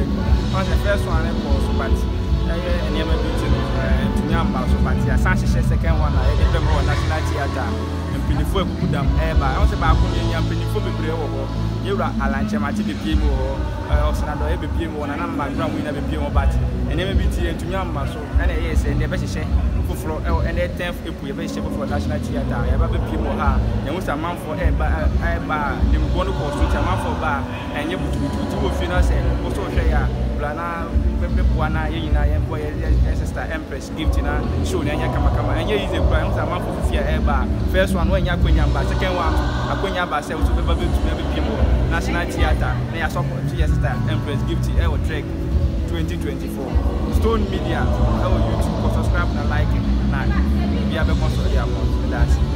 the first one was but and never be to Yamba, so but yeah, second one, I didn't know National Theatre and Pinifo put them ever. I was about Young Pinifo you are a lunch, I did PMO or Senado, every PMO, and I'm my ground, we never PMO, but and never be to Yamba, so and yes, and never share for and 10th if we have for National Theatre. I have a PMO, and was a month for a bar, the one who switch a month for bar, and you put two finance and also share. Blana, Pepuana, sister Empress Gifty, show Kama, and here is a prime amount of fear ever. First one when Yakunyamba, second one, Akunyamba sells to the Baby people, National Theatre, they are support to your sister Empress Gifty, TREC 2024. Stone Media, our YouTube, subscribe and like it. Now, we have a most of the amount.